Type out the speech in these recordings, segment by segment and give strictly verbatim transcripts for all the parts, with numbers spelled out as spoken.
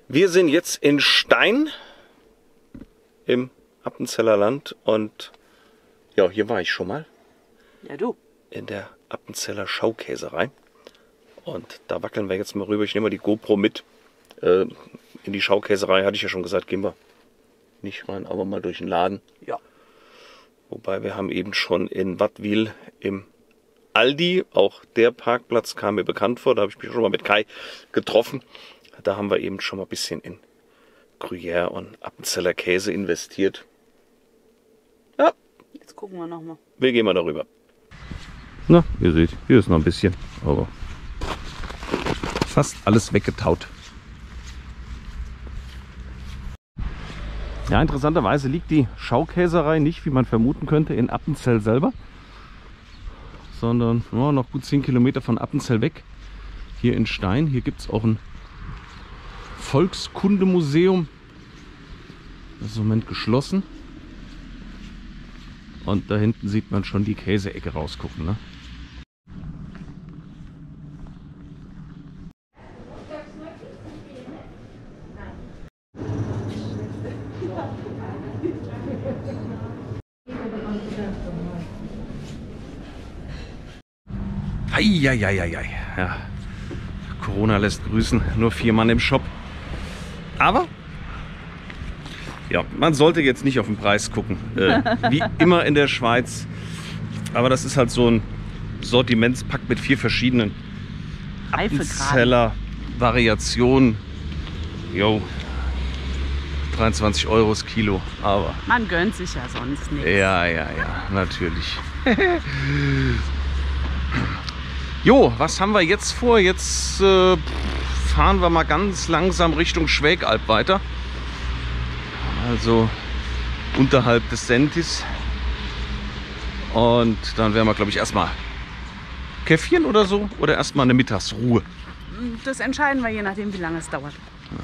Wir sind jetzt in Stein im Appenzeller Land und ja, hier war ich schon mal. Ja, du. In der Appenzeller Schaukäserei. Und da wackeln wir jetzt mal rüber. Ich nehme mal die GoPro mit. Äh, in die Schaukäserei hatte ich ja schon gesagt, gehen wir nicht rein, aber mal durch den Laden. Ja. Wobei wir haben eben schon in Wattwil im Aldi, auch der Parkplatz kam mir bekannt vor, da habe ich mich schon mal mit Kai getroffen. Da haben wir eben schon mal ein bisschen in Gruyère und Appenzeller Käse investiert. Ja. Jetzt gucken wir nochmal. Wir gehen mal darüber. Na, ihr seht, hier ist noch ein bisschen, aber fast alles weggetaut. Ja, interessanterweise liegt die Schaukäserei nicht, wie man vermuten könnte, in Appenzell selber, sondern oh, noch gut zehn Kilometer von Appenzell weg, hier in Stein. Hier gibt es auch ein Volkskundemuseum. Das ist im Moment geschlossen. Und da hinten sieht man schon die Käseecke rausgucken, ne? Eieieiei. Ja. Corona lässt grüßen, nur vier Mann im Shop. Aber ja, man sollte jetzt nicht auf den Preis gucken, äh, wie immer in der Schweiz. Aber das ist halt so ein Sortimentspack mit vier verschiedenen Appenzeller Variationen. Jo, dreiundzwanzig Euro das Kilo, aber man gönnt sich ja sonst nichts. Ja, ja, ja, natürlich. Jo, was haben wir jetzt vor? Jetzt äh, fahren wir mal ganz langsam Richtung Schwägalp weiter. Also unterhalb des Sentis. Und dann werden wir, glaube ich, erstmal Käffchen oder so. Oder erstmal eine Mittagsruhe. Das entscheiden wir, je nachdem, wie lange es dauert. Ja.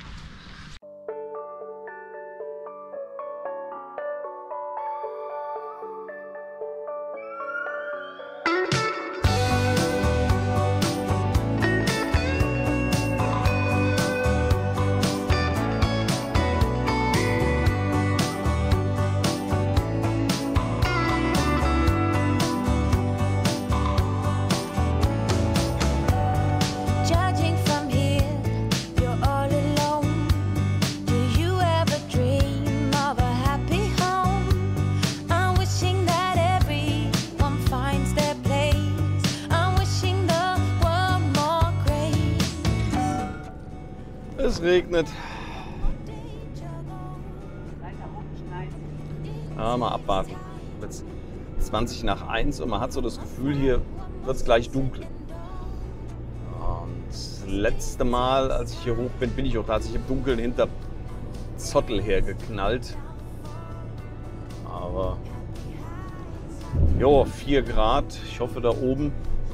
Es regnet. Ja, mal abwarten. Jetzt zwanzig nach eins und man hat so das Gefühl, hier wird es gleich dunkel. Und das letzte Mal, als ich hier hoch bin, bin ich auch tatsächlich im Dunkeln hinter Zottel hergeknallt. Aber jo, vier Grad. Ich hoffe, da oben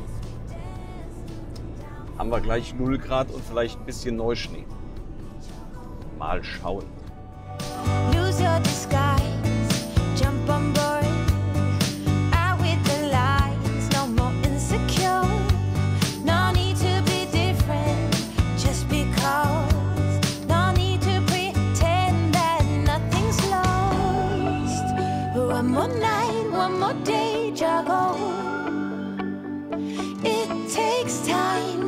haben wir gleich null Grad und vielleicht ein bisschen Neuschnee. Mal schauen. Lose your disguise, jump on board. Out with the lights, no more insecure. No need to be different, just because. No need to pretend that nothing's lost. One more night, one more day, juggle. It takes time.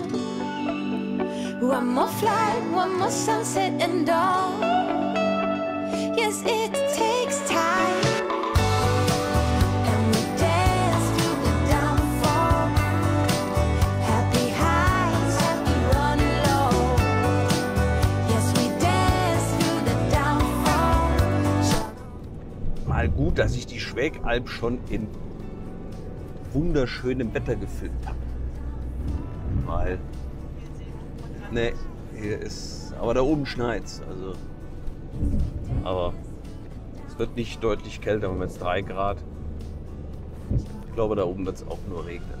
One more flight, one more sunset and dawn. Yes, it takes time. And we dance through the downfall. Happy highs, happy running low. Yes, we dance through the downfall. Mal gut, dass ich die Schwägalp schon in wunderschönem Wetter gefilmt habe. Weil ne, hier ist, aber da oben schneit's, also, aber es wird nicht deutlich kälter, wenn es drei Grad. Ich glaube, da oben wird es auch nur regnen.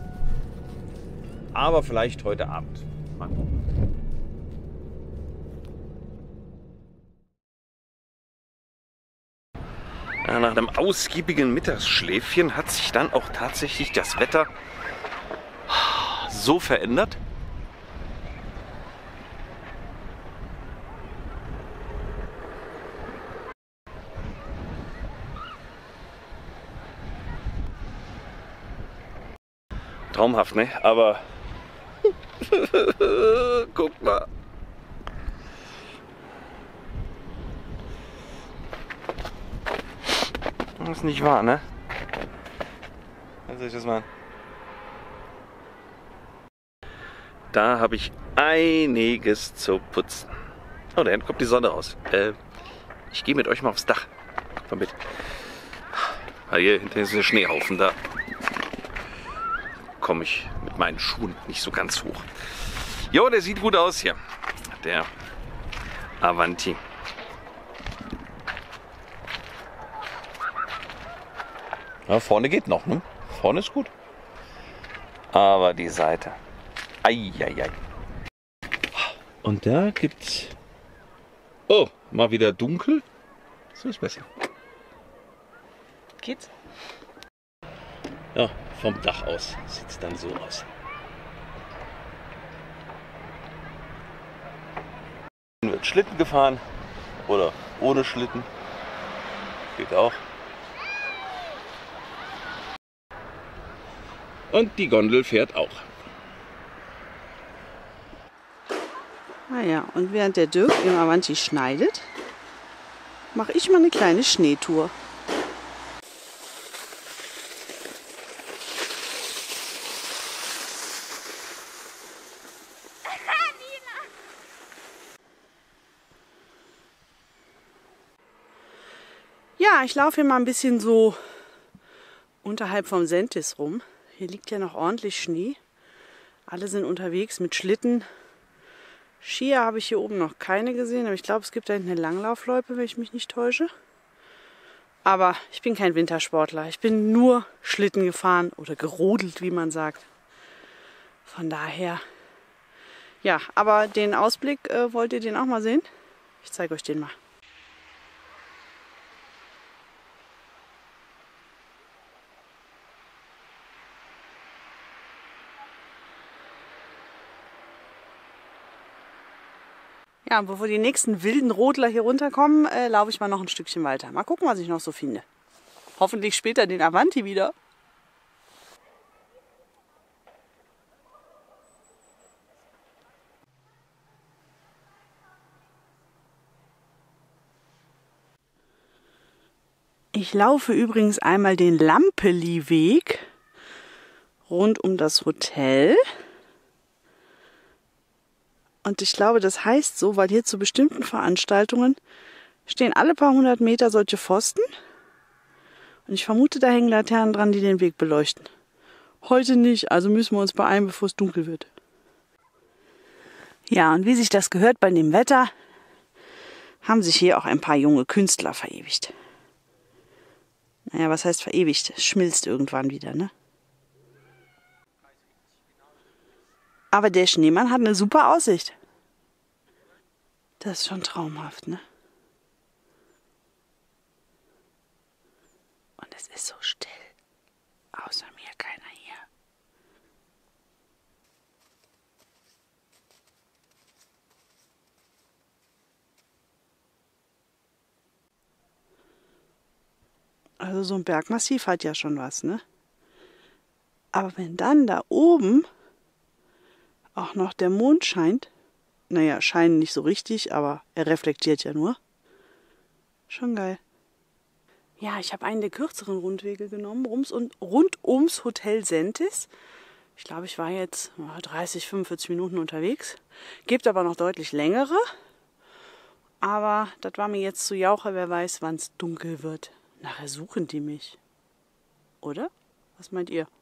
Aber vielleicht heute Abend. Mal gucken. Nach einem ausgiebigen Mittagsschläfchen hat sich dann auch tatsächlich das Wetter so verändert, traumhaft, ne? Aber guck mal. Das ist nicht wahr, ne? Was soll ich das machen? Da habe ich einiges zu putzen. Oh, da hinten kommt die Sonne raus. Äh, ich gehe mit euch mal aufs Dach. Kommt mal mit. Ah, hier hinten ist ein Schneehaufen, da komme ich mit meinen Schuhen nicht so ganz hoch. Jo, der sieht gut aus hier. Der Avanti. Ja, vorne geht noch, ne? Vorne ist gut. Aber die Seite. Eieiei. Und da gibt's. Oh, mal wieder dunkel. So ist besser. Geht's? Ja, vom Dach aus sieht es dann so aus. Dann wird Schlitten gefahren oder ohne Schlitten. Geht auch. Und die Gondel fährt auch. Naja, und während der Dirk im Avanti schneidet, mache ich mal eine kleine Schneetour. Ja, ich laufe hier mal ein bisschen so unterhalb vom Sentis rum. Hier liegt ja noch ordentlich Schnee. Alle sind unterwegs mit Schlitten. Skier habe ich hier oben noch keine gesehen, aber ich glaube, es gibt da hinten eine Langlaufloipe, wenn ich mich nicht täusche. Aber ich bin kein Wintersportler. Ich bin nur Schlitten gefahren oder gerodelt, wie man sagt. Von daher, ja, aber den Ausblick, äh, wollt ihr den auch mal sehen? Ich zeige euch den mal. Ja, und bevor die nächsten wilden Rodler hier runterkommen, äh, laufe ich mal noch ein Stückchen weiter. Mal gucken, was ich noch so finde. Hoffentlich später den Avanti wieder. Ich laufe übrigens einmal den Lampeli-Weg rund um das Hotel. Und ich glaube, das heißt so, weil hier zu bestimmten Veranstaltungen stehen alle paar hundert Meter solche Pfosten. Und ich vermute, da hängen Laternen dran, die den Weg beleuchten. Heute nicht, also müssen wir uns beeilen, bevor es dunkel wird. Ja, und wie sich das gehört bei dem Wetter, haben sich hier auch ein paar junge Künstler verewigt. Naja, was heißt verewigt? Es schmilzt irgendwann wieder, ne? Aber der Schneemann hat eine super Aussicht. Das ist schon traumhaft, ne? Und es ist so still. Außer mir keiner hier. Also so ein Bergmassiv hat ja schon was, ne? Aber wenn dann da oben auch noch der Mond scheint, naja, scheinen nicht so richtig, aber er reflektiert ja nur. Schon geil. Ja, ich habe einen der kürzeren Rundwege genommen, rums und rund ums Hotel Sentis. Ich glaube, ich war jetzt dreißig, fünfundvierzig Minuten unterwegs. Gibt aber noch deutlich längere. Aber das war mir jetzt zu jauche, wer weiß, wann es dunkel wird. Nachher suchen die mich. Oder? Was meint ihr?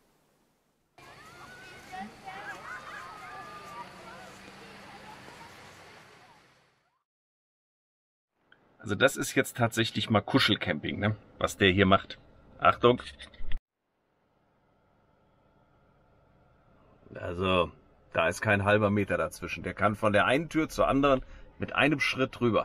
Also das ist jetzt tatsächlich mal Kuschelcamping, ne? Was der hier macht. Achtung. Also, da ist kein halber Meter dazwischen. Der kann von der einen Tür zur anderen mit einem Schritt rüber.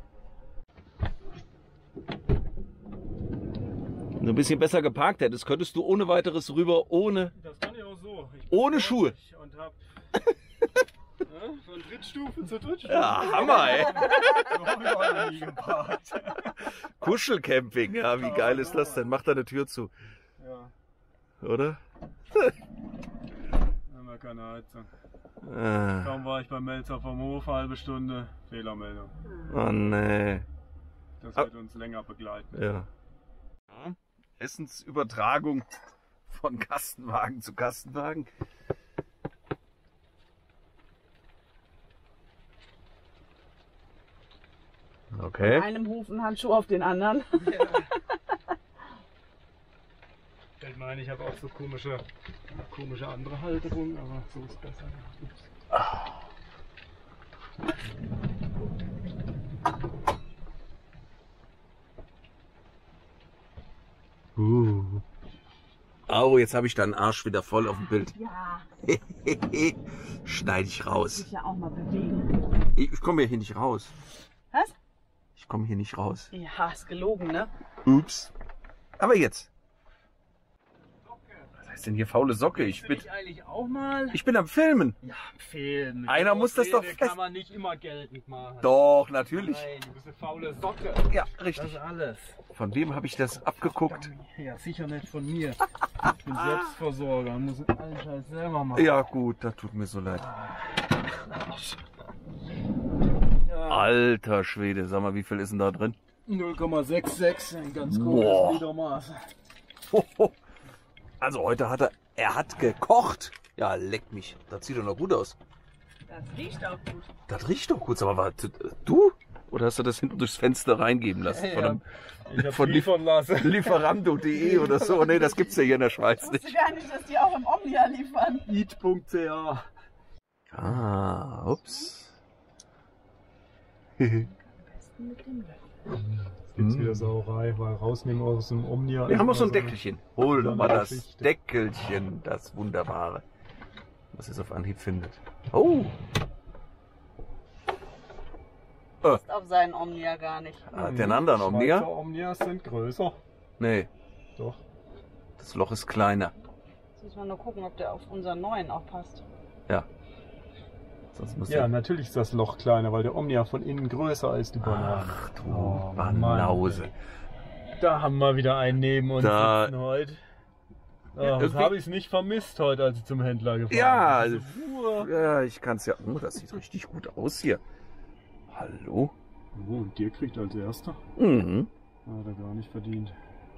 Wenn du ein bisschen besser geparkt hättest, könntest du ohne weiteres rüber, ohne, das kann ich auch so. Ich ohne Schuhe. Und hab ja, von Drittstufe zur Drittstufe. Ja, Hammer, ey. So hab ich auch noch nie geparkt. Kuschelcamping, ja, wie geil ist das denn? Mach deine Tür zu, Ja. oder? gar keine Heizung. Äh. Kaum war ich beim Melzer vom Hof, halbe Stunde, Fehlermeldung. Oh nee. Das wird uns länger begleiten. Ja. Ja. Essensübertragung von Kastenwagen zu Kastenwagen. Okay. Von einem Hof ein Handschuh auf den anderen. Ich meine, ich habe auch so komische, komische andere Halterung, aber so ist besser. Uh. Oh, jetzt habe ich deinen Arsch wieder voll auf dem Bild. Ja. Schneide ich raus. Sich ja auch mal bewegen. Ich, ich komme hier nicht raus. Was? Ich komme hier nicht raus. Ja, ist gelogen, ne? Ups. Aber jetzt. Was heißt denn hier faule Socke? Ich bin, ich eigentlich auch mal? ich bin am Filmen. Ja, fehlen. Einer muss das doch fest... kann man nicht immer geltend machen. Doch, natürlich. Nein, du bist eine faule Socke. Ja, Das richtig. ist alles. Von wem habe ich das abgeguckt? Ja, sicher nicht von mir. Ich bin Selbstversorger und muss allen Scheiß selber machen. Ja gut, das tut mir so leid. Ja. Alter Schwede, sag mal, wie viel ist denn da drin? null Komma sechsundsechzig, ein ganz Boah. großes Liedermaß. Hoho. Also heute hat er, er hat gekocht. Ja, leck mich. Das sieht doch noch gut aus. Das riecht auch gut. Das riecht doch gut. Aber warte, du? Oder hast du das hinten durchs Fenster reingeben lassen? Von einem, Ich hab von liefern lassen. Lieferando punkt de oder so. Nee, das gibt's ja hier in der Schweiz Ich nicht. wusste gar nicht, dass die auch im Omnia liefern. eat punkt c a. Ah, ups. Jetzt gibt's wieder Sauerei, weil rausnehmen aus dem Omnia. Wir haben auch so ein Also, Deckelchen. Hol doch mal das Geschichte. Deckelchen, das Wunderbare. Was es auf Anhieb findet. Oh! Passt auf seinen Omnia gar nicht. Hat der einen anderen Schweizer Omnia? Omnias sind größer. Nee, Doch. das Loch ist kleiner. Jetzt müssen wir nur gucken, ob der auf unseren neuen auch passt. Ja. Sonst muss Ja, der... natürlich ist das Loch kleiner, weil der Omnia von innen größer ist, die Banane. Ach du Oh, Banause. Mann, da haben wir wieder einen neben uns Da- sitzen heute. Oh, Ja, das irgendwie- habe ich nicht vermisst heute, als ich zum Händler gefahren Ja, bin. Diese Ruhe. ja, ich kann es ja... Oh, das sieht richtig gut aus hier. Hallo? Oh, und dir kriegt als erster? Mhm. Hat er gar nicht verdient.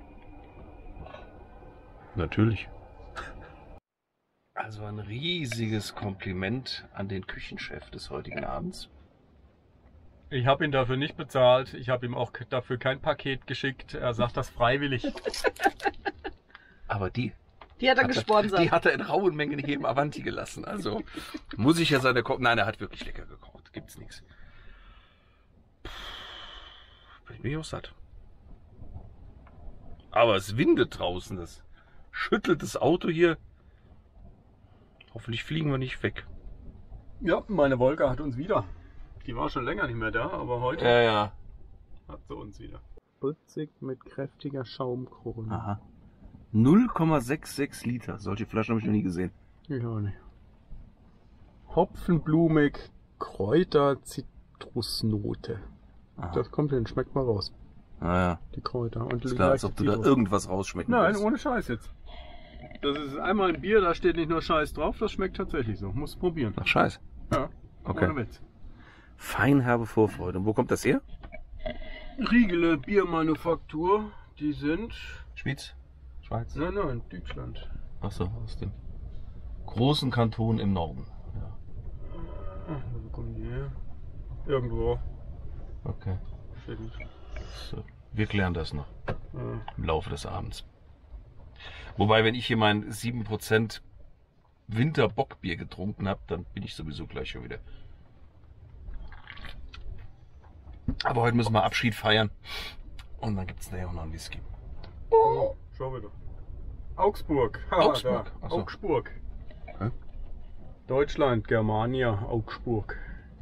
Natürlich. Also ein riesiges Kompliment an den Küchenchef des heutigen Abends. Ich habe ihn dafür nicht bezahlt. Ich habe ihm auch dafür kein Paket geschickt. Er sagt das freiwillig. Aber die, Die hat er hat er, gesponsert. die hat er in rauen Mengen hier im Avanti gelassen. Also muss ich ja seine Ko Nein, er hat wirklich lecker gekocht. Gibt's nichts. Bin ich auch satt. Aber es windet draußen. Das schüttelt das Auto hier. Hoffentlich fliegen wir nicht weg. Ja, meine Wolke hat uns wieder. Die war schon länger nicht mehr da, aber heute Ja, ja. hat sie uns wieder. Spritzig mit kräftiger Schaumkrone. Aha. null Komma sechsundsechzig Liter. Solche Flaschen habe ich noch nie gesehen. Ich auch nicht. Hopfenblumig, Kräuter, Zitrusnote. Aha. Das kommt hin, schmeckt mal raus. Naja. Die Kräuter. Und Ist klar, als ob du da Zitrus. irgendwas rausschmecken Nein, willst. ohne Scheiß jetzt. Das ist einmal ein Bier, da steht nicht nur Scheiß drauf, das schmeckt tatsächlich so. Muss probieren. Ach, Scheiß. Ja, Okay. ohne Witz. Feinherbe Vorfreude. Und wo kommt das her? Riegele Biermanufaktur, die sind... Schweiz? Schweiz? Nein, nein, Deutschland. Achso, aus dem großen Kanton im Norden. Ja. Ach, wo kommen die her? Irgendwo. Okay. Steht nicht. So. Wir klären das noch Ja. im Laufe des Abends. Wobei, wenn ich hier mein sieben Prozent Winterbockbier getrunken habe, dann bin ich sowieso gleich schon wieder. Aber heute müssen wir Abschied feiern. Und dann gibt es nachher auch noch einen Whisky. Oh, schau wieder. Augsburg. Ha, Augsburg, da. ach so. Augsburg. Hä? Deutschland, Germania, Augsburg.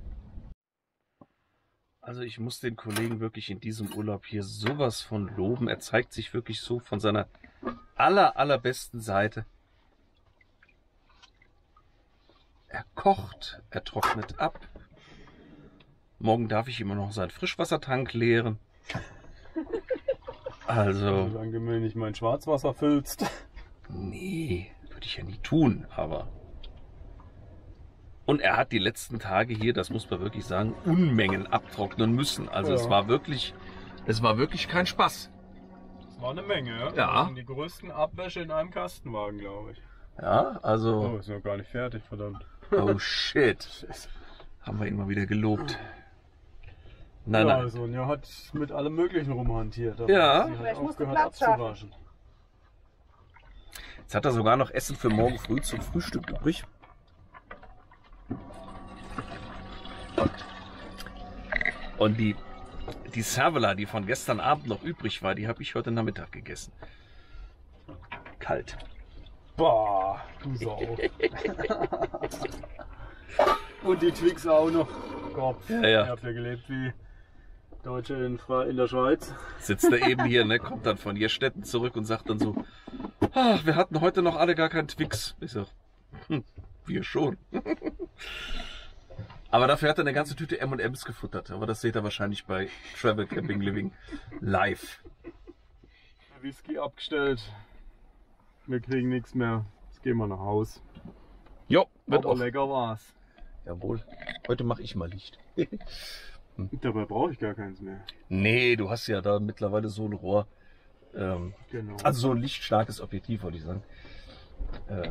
Also ich muss den Kollegen wirklich in diesem Urlaub hier sowas von loben. Er zeigt sich wirklich so von seiner aller, allerbesten Seite. Er kocht, er trocknet ab. Morgen darf ich immer noch seinen Frischwassertank leeren. Also, Solange du nicht mein Schwarzwasser füllst. nee, würde ich ja nie tun, aber Und er hat die letzten Tage hier, das muss man wirklich sagen, Unmengen abtrocknen müssen. Also Ja. es war wirklich, es war wirklich kein Spaß. Das war eine Menge, ja? Ja. Das sind die größten Abwäsche in einem Kastenwagen, glaube ich. Ja, Oh, also, ist noch gar nicht fertig, verdammt. oh shit. Haben wir ihn mal wieder gelobt. Nein, Ja, nein. Sonja hat mit allem Möglichen rumhantiert. Aber Ja. sie hat Vielleicht musst du aufgehört Platz schaffen. abzuwaschen. Jetzt hat er sogar noch Essen für morgen früh zum Frühstück übrig. Und die, die Cervela, die von gestern Abend noch übrig war, die habe ich heute Nachmittag gegessen. Kalt. Boah, du Sau. Und die Twix auch noch. Kopf. Ja, ja. Ihr habt ja gelebt wie Deutsche in, Fra in der Schweiz. Sitzt er eben hier, ne, kommt dann von Jerstetten zurück und sagt dann so, ah, wir hatten heute noch alle gar keinen Twix. Ich sag, hm, wir schon. Aber dafür hat er eine ganze Tüte M und M's gefuttert. Aber das seht ihr wahrscheinlich bei Travel Camping Living live. Whisky abgestellt. Wir kriegen nichts mehr. Jetzt gehen wir nach Haus. Jo, wird Aber auch. lecker war's. Jawohl. Heute mache ich mal Licht. Dabei brauche ich gar keins mehr. Nee, du hast ja da mittlerweile so ein Rohr. Ähm, Genau. also so ein lichtstarkes Objektiv, wollte ich sagen. Äh,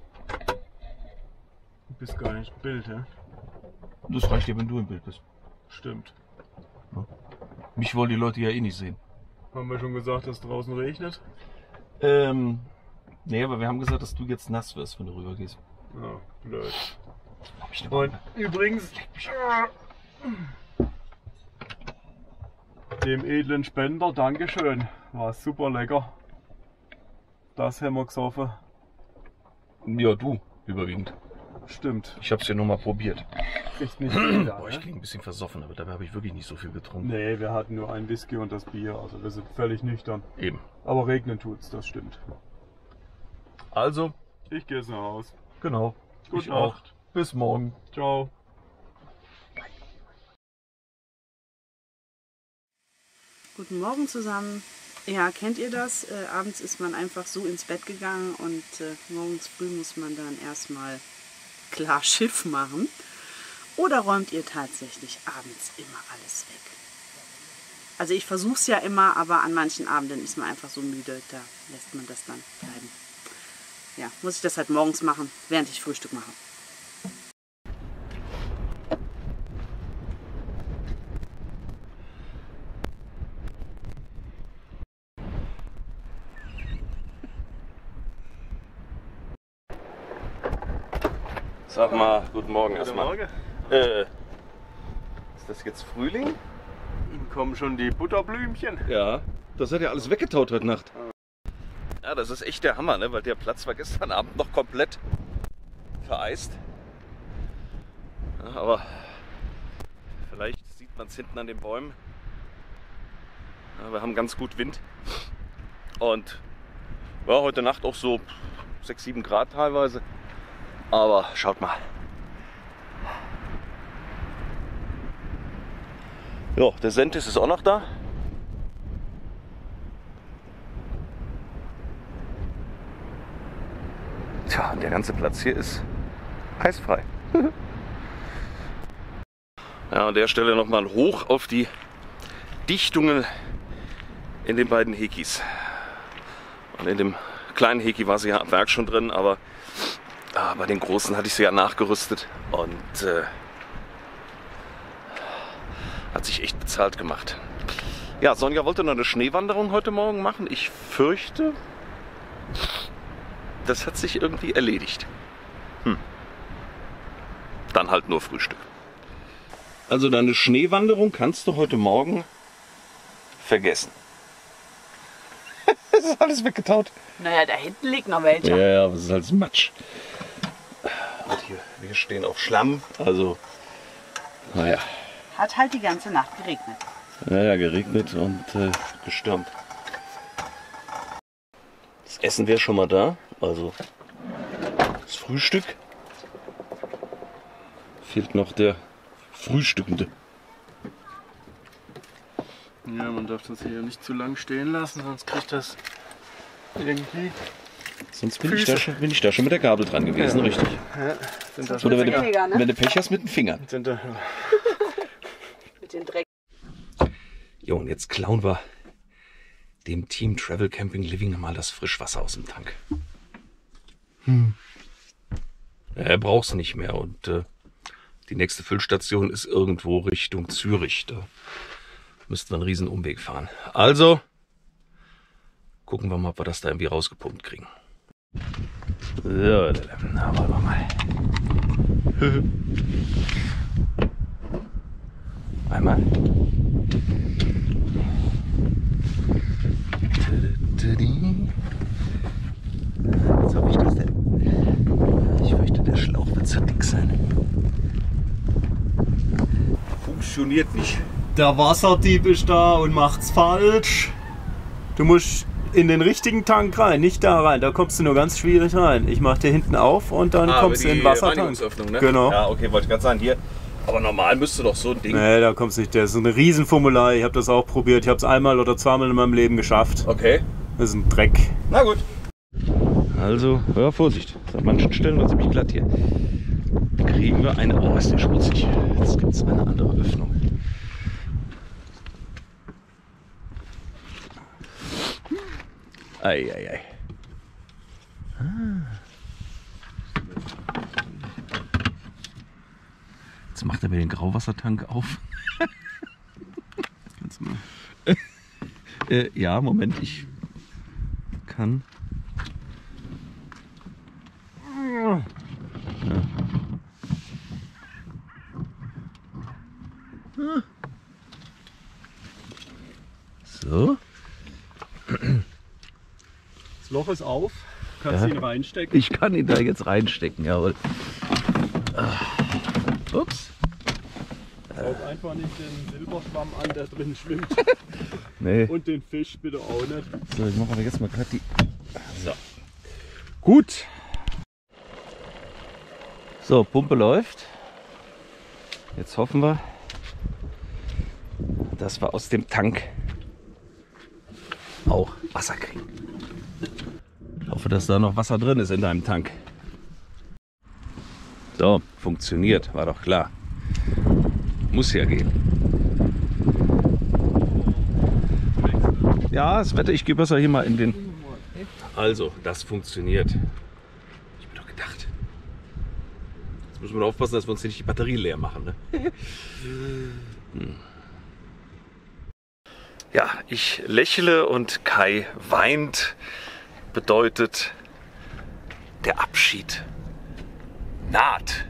Du bist gar nicht im Bild, hä? das reicht ja, wenn du im Bild bist. Stimmt. Mich wollen die Leute ja eh nicht sehen. Haben wir schon gesagt, dass draußen regnet? Ähm, nee, aber wir haben gesagt, dass du jetzt nass wirst, wenn du rübergehst. Ja, blöd. Hab ich Und übrigens, dem edlen Spender, Dankeschön. War super lecker. Das haben wir gesoffen. Ja, du, überwiegend. Stimmt. Ich hab's ja nur mal probiert. Kriegt nicht jeder, Boah, ich ne? klinge ein bisschen versoffen, aber dabei habe ich wirklich nicht so viel getrunken. Nee, wir hatten nur ein Whisky und das Bier, also wir sind völlig nüchtern. Eben. Aber regnen tut's, das stimmt. Also, Ich gehe jetzt nach Haus. genau. Gute Ich auch. Nacht. Bis morgen. Ciao. Guten Morgen zusammen. Ja, kennt ihr das? Äh, abends ist man einfach so ins Bett gegangen und äh, morgens früh muss man dann erstmal klar Schiff machen. Oder räumt ihr tatsächlich abends immer alles weg? Also ich versuche es ja immer, aber an manchen Abenden ist man einfach so müde, da lässt man das dann bleiben. Ja, muss ich das halt morgens machen, während ich Frühstück mache. Sag mal, guten Morgen erstmal. Morgen. Äh, ist das jetzt Frühling? Kommen schon die Butterblümchen. Ja, das hat ja alles weggetaut heute Nacht. Ja, das ist echt der Hammer, ne? Weil der Platz war gestern Abend noch komplett vereist. Ja, aber vielleicht sieht man es hinten an den Bäumen. Ja, wir haben ganz gut Wind. Und ja, heute Nacht auch so sechs, sieben Grad teilweise. Aber schaut mal. Ja, der Sentis ist auch noch da. Tja, und der ganze Platz hier ist eisfrei. Ja, an der Stelle nochmal hoch auf die Dichtungen in den beiden Hekis. Und in dem kleinen Heki war sie ja am Werk schon drin, aber ah, bei den großen hatte ich sie ja nachgerüstet und äh, hat sich echt bezahlt gemacht. Ja, Sonja wollte noch eine Schneewanderung heute Morgen machen. Ich fürchte, das hat sich irgendwie erledigt. Hm. Dann halt nur Frühstück. Also deine Schneewanderung kannst du heute Morgen vergessen. Das ist alles weggetaut. Naja, da hinten liegt noch welche. Ja, ja, aber es ist alles Matsch. Und hier, wir stehen auf Schlamm. Also, naja. Hat halt die ganze Nacht geregnet. Naja, geregnet und äh, gestürmt. Das Essen wäre schon mal da. Also, das Frühstück. Fehlt noch der Frühstückende. Ja, man darf das hier nicht zu lang stehen lassen, sonst kriegt das irgendwie Sonst bin ich, da schon, bin ich da schon mit der Gabel dran gewesen, ja. Richtig. Ja, sind da schon Oder wenn, weniger, du, ne? wenn du Pech hast mit den Fingern. Sind da, Mit dem Dreck. Jo, und jetzt klauen wir dem Team Travel Camping Living mal das Frischwasser aus dem Tank. Hm. Ja, er braucht es nicht mehr und äh, die nächste Füllstation ist irgendwo Richtung Zürich. Da müssten wir einen riesen Umweg fahren. Also gucken wir mal, ob wir das da irgendwie rausgepumpt kriegen. So, na, wollen wir mal. Einmal. Was habe ich das denn? Ich fürchte, der Schlauch wird zu dick sein. Funktioniert nicht. der Wasserdieb ist da und macht's falsch. Du musst in den richtigen Tank rein, nicht da rein. Da kommst du nur ganz schwierig rein. Ich mach dir hinten auf und dann Ah, kommst du in den Wassertank. Ne? Genau. Ja, okay, wollte ich gerade sagen. Hier. Aber normal müsste doch so ein Ding. Nee, da kommst du nicht. Das ist eine Riesenformular. Ich habe das auch probiert. Ich habe es einmal oder zweimal in meinem Leben geschafft. Okay. Das ist ein Dreck. Na gut. Also, ja, Vorsicht. An manchen Stellen wird ziemlich glatt hier. Kriegen wir eine. Oh, ist der schmutzig. Jetzt gibt es eine andere Öffnung. Eieiei. Ah. Jetzt macht er mir den Grauwassertank auf. Kannst du mal. äh, ja, Moment, ich kann. Ja. So. Das Loch ist auf. Kannst Ja. ihn reinstecken. Ich kann ihn da jetzt reinstecken, jawohl. Ah. Ups. Saug einfach nicht den Silberschwamm an, der drin schwimmt. Nee. Und den Fisch bitte auch nicht. So, ich mache aber jetzt mal gerade die. So. Gut. So, Pumpe läuft. Jetzt hoffen wir, dass wir aus dem Tank auch Wasser kriegen. Ich hoffe, dass da noch Wasser drin ist in deinem Tank. So, funktioniert, war doch klar. Muss ja gehen. Ja, das Wetter, ich gebe Wasser hier mal in den... Also, das funktioniert. Ich hab mir doch gedacht. Jetzt müssen wir aufpassen, dass wir uns hier nicht die Batterie leer machen. Ne? hm. Ja, ich lächle und Kai weint. Bedeutet, der Abschied naht.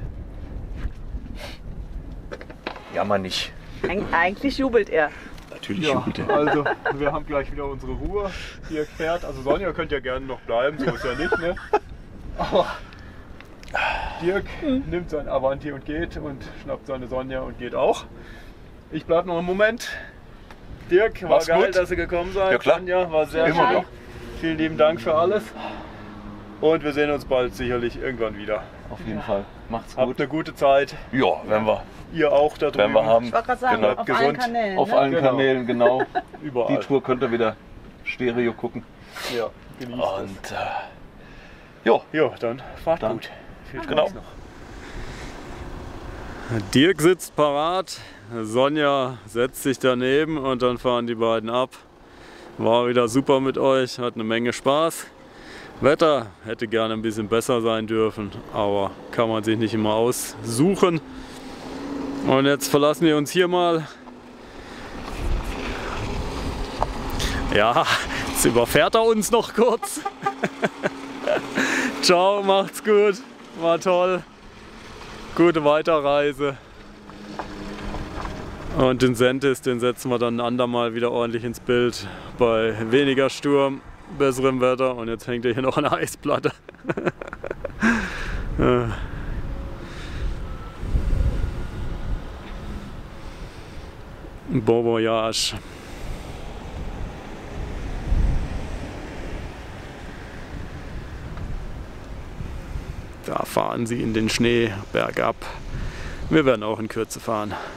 Jammer nicht. Eig eigentlich jubelt er. Natürlich Ja, jubelt er. also wir haben gleich wieder unsere Ruhe. Hier fährt. Also Sonja könnt ja gerne noch bleiben, so ist ja nicht, ne? Aber Dirk nimmt sein Avanti und geht und schnappt seine Sonja und geht auch. Ich bleib noch einen Moment. Dirk, war Mach's geil, gut. dass ihr gekommen seid. Ja, klar. Sonja, war sehr Immer schön. noch. Vielen lieben Dank für alles. Und wir sehen uns bald sicherlich irgendwann wieder. Auf jeden Fall. Macht's Habt eine gute Zeit. Ja, werden wir. Ihr auch da drüben. Werden wir haben. Ich wollte gerade sagen, Genau. auf allen Gesund. Kanälen. Auf ne? allen Genau. Kanälen, genau. Überall. Die Tour könnt ihr wieder Stereo gucken. Ja, genießt Und äh, ja, es. Ja, dann fahrt Dann. gut. Viel Spaß Genau. noch. Dirk sitzt parat, Sonja setzt sich daneben und dann fahren die beiden ab. War wieder super mit euch, hat eine Menge Spaß. Wetter hätte gerne ein bisschen besser sein dürfen, aber kann man sich nicht immer aussuchen. Und jetzt verlassen wir uns hier mal. Ja, jetzt überfährt er uns noch kurz. Ciao, macht's gut, war toll. Gute Weiterreise. Und den Sentis, den setzen wir dann ein andermal wieder ordentlich ins Bild. Bei weniger Sturm, besserem Wetter. Und jetzt hängt hier noch eine Eisplatte. Bon voyage. Da fahren sie in den Schnee bergab. Wir werden auch in Kürze fahren.